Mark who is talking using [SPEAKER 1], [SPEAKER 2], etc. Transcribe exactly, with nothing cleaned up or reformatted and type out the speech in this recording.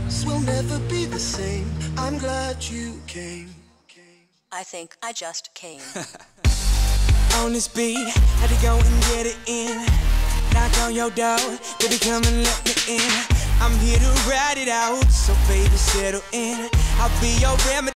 [SPEAKER 1] us will never be the same. I'm glad you came.
[SPEAKER 2] I think I just came.
[SPEAKER 3] On this beat, had to go and get it in. Knock on your door, baby, come and let me in. I'm here to ride it out, so baby, settle in. I'll be your remedy.